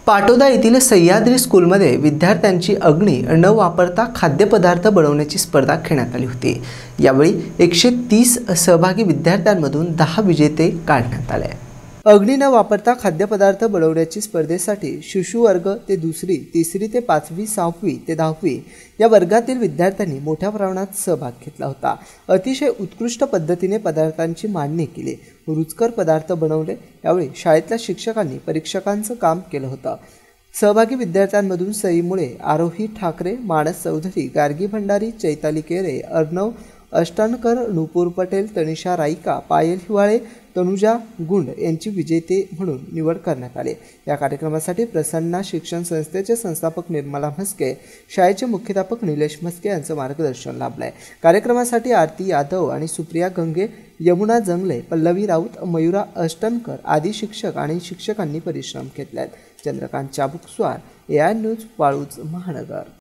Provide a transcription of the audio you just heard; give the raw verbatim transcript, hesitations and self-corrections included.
पाटोदा येथील सह्याद्री स्कूलमध्ये विद्यार्थ्यांची अग्नी न वापरता खाद्यपदार्थ बनवण्याची स्पर्धा घेण्यात आली होती। यावेळी एकशे तीस सहभागी विद्यार्थ्यांमधून दहा विजेते काढण्यात आले। अग्नी न वापरता खाद्यपदार्थ बनवण्याची स्पर्धेसाठी शिशु वर्ग ते दुसरी, तिसरी ते पाचवी, सहावी ते दहावी या वर्गातील विद्यार्थ्यांनी मोठ्या प्रमाणात सहभाग घेतला होता। अतिशय उत्कृष्ट पद्धतीने पदार्थांची मांडणी केली, रुचकर पदार्थ बनवले। यावेळी शाळेतल्या शिक्षकांनी परीक्षकांचं काम केलं होतं। सहभागी विद्यार्थ्यांमधून सई मुळे, आरोही ठाकरे, मानस चौधरी, गार्गी भंडारी, चैताली केरे, अर्णव अष्टानकर, नुपूर पटेल, तनिषा राईका, पायल हिवाळे, तनुजा गुंड यांची विजेते म्हणून निवड करण्यात आली। या कार्यक्रमासाठी प्रसन्ना शिक्षण संस्थेचे संस्थापक निर्मला म्हस्के, शाळेचे मुख्याध्यापक निलेश म्हस्के यांचं मार्गदर्शन लाभलंय। कार्यक्रमासाठी आरती यादव आणि सुप्रिया गंगे, यमुना जंगले, पल्लवी राऊत, मयुरा अष्टनकर आदी शिक्षक आणि शिक्षकांनी परिश्रम घेतलेत। Chandrakant Chabukswar, A I news, Waluj, महानगर।